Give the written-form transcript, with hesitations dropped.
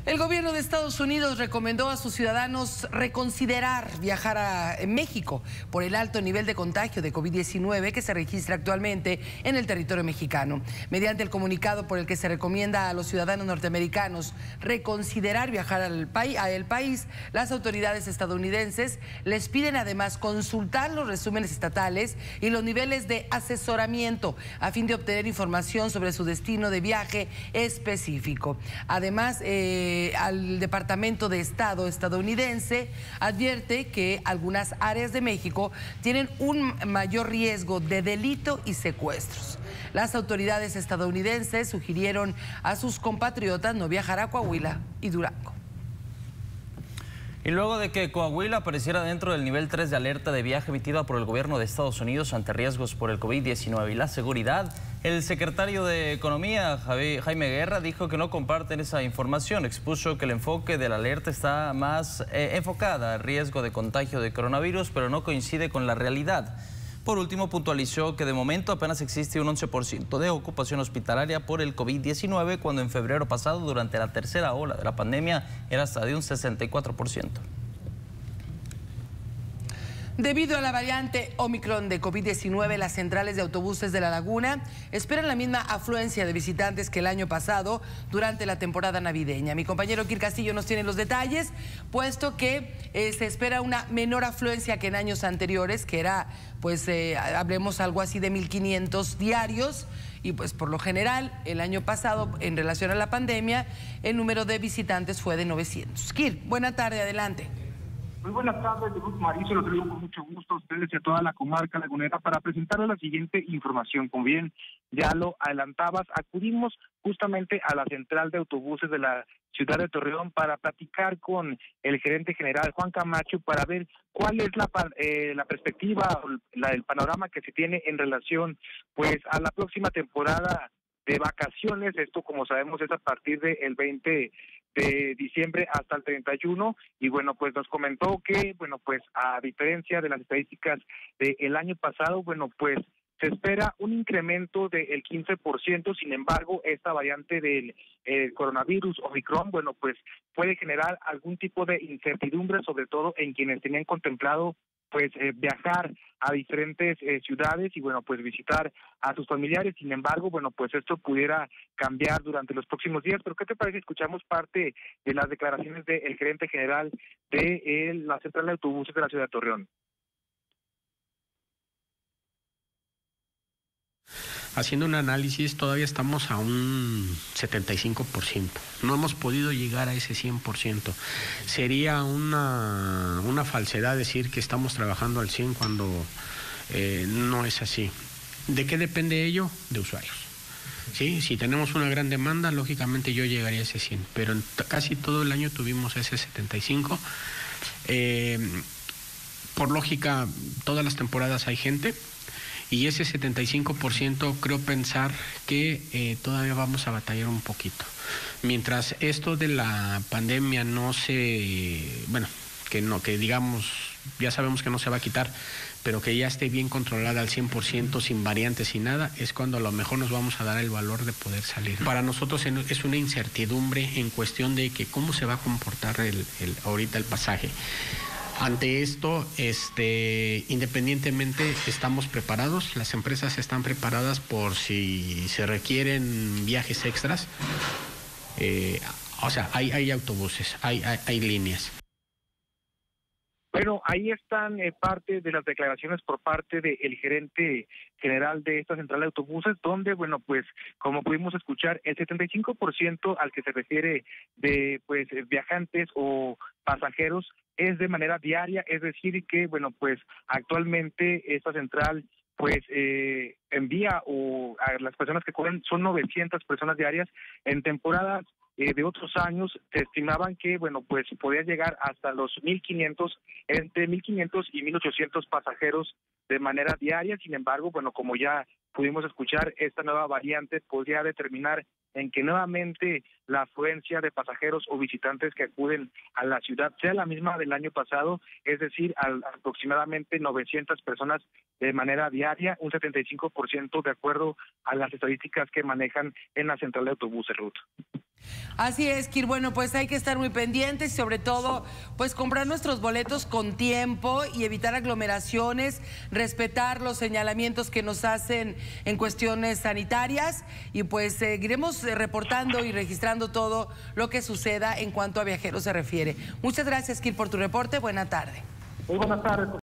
El gobierno de Estados Unidos recomendó a sus ciudadanos reconsiderar viajar a México por el alto nivel de contagio de COVID-19 que se registra actualmente en el territorio mexicano. Mediante el comunicado por el que se recomienda a los ciudadanos norteamericanos reconsiderar viajar al país, las autoridades estadounidenses les piden además consultar los resúmenes estatales y los niveles de asesoramiento a fin de obtener información sobre su destino de viaje específico. Además, al Departamento de Estado estadounidense advierte que algunas áreas de México tienen un mayor riesgo de delito y secuestros. Las autoridades estadounidenses sugirieron a sus compatriotas no viajar a Coahuila y Durango. Y luego de que Coahuila apareciera dentro del nivel 3 de alerta de viaje emitida por el gobierno de Estados Unidos ante riesgos por el COVID-19 y la seguridad, el secretario de Economía, Jaime Guerra, dijo que no comparten esa información. Expuso que el enfoque de la alerta está más enfocada al riesgo de contagio de coronavirus, pero no coincide con la realidad. Por último, puntualizó que de momento apenas existe un 11% de ocupación hospitalaria por el COVID-19, cuando en febrero pasado, durante la tercera ola de la pandemia, era hasta de un 64%. Debido a la variante Omicron de COVID-19, las centrales de autobuses de La Laguna esperan la misma afluencia de visitantes que el año pasado durante la temporada navideña. Mi compañero Kir Castillo nos tiene los detalles, puesto que se espera una menor afluencia que en años anteriores, que era, pues, hablemos algo así de 1,500 diarios. Y pues por lo general, el año pasado, en relación a la pandemia, el número de visitantes fue de 900. Kir, buena tarde, adelante. Muy buenas tardes, Luz Mauricio, los traigo con mucho gusto a ustedes y a toda la comarca lagunera para presentarles la siguiente información. Como bien ya lo adelantabas, acudimos justamente a la central de autobuses de la ciudad de Torreón para platicar con el gerente general, Juan Camacho, para ver cuál es la perspectiva, el panorama que se tiene en relación pues a la próxima temporada de vacaciones. Esto, como sabemos, es a partir del 20 de diciembre hasta el 31, y bueno, pues nos comentó que, bueno, pues a diferencia de las estadísticas del año pasado, bueno, pues se espera un incremento del 15%, sin embargo, esta variante del coronavirus Omicron, bueno, pues puede generar algún tipo de incertidumbre, sobre todo en quienes tenían contemplado pues viajar a diferentes ciudades y bueno, pues visitar a sus familiares. Sin embargo, bueno, pues esto pudiera cambiar durante los próximos días. Pero ¿qué te parece? Escuchamos parte de las declaraciones del gerente general de la central de autobuses de la ciudad de Torreón. Haciendo un análisis, todavía estamos a un 75%. No hemos podido llegar a ese 100%. Sería una falsedad decir que estamos trabajando al 100 cuando no es así. ¿De qué depende ello? De usuarios. ¿Sí? Si tenemos una gran demanda, lógicamente yo llegaría a ese 100, pero casi todo el año tuvimos ese 75%. Por lógica, todas las temporadas hay gente. Y ese 75% creo pensar que todavía vamos a batallar un poquito. Mientras esto de la pandemia no que digamos, ya sabemos que no se va a quitar, pero que ya esté bien controlada al 100%, sin variantes, sin nada, es cuando a lo mejor nos vamos a dar el valor de poder salir. Para nosotros es una incertidumbre en cuestión de que cómo se va a comportar ahorita el pasaje. Ante esto, independientemente estamos preparados, las empresas están preparadas por si se requieren viajes extras. O sea, hay autobuses, hay líneas. Bueno, ahí están parte de las declaraciones por parte del gerente general de esta central de autobuses, donde, bueno, pues como pudimos escuchar, el 75% al que se refiere de pues viajantes o pasajeros es de manera diaria, es decir que, bueno, pues actualmente esta central pues envía a las personas que corren, son 900 personas diarias. En temporadas de otros años se estimaban que, bueno, pues podía llegar hasta los 1,500, entre 1,500 y 1,800 pasajeros de manera diaria. Sin embargo, bueno, como ya pudimos escuchar, esta nueva variante podría determinar en que nuevamente la afluencia de pasajeros o visitantes que acuden a la ciudad sea la misma del año pasado, es decir, aproximadamente 900 personas de manera diaria, un 75% de acuerdo a las estadísticas que manejan en la central de autobuses, Ruth. Así es, Kir. Bueno, pues hay que estar muy pendientes y sobre todo, pues comprar nuestros boletos con tiempo y evitar aglomeraciones, respetar los señalamientos que nos hacen en cuestiones sanitarias y pues seguiremos reportando y registrando todo lo que suceda en cuanto a viajeros se refiere. Muchas gracias, Kir, por tu reporte. Buena tarde. Muy buenas tardes.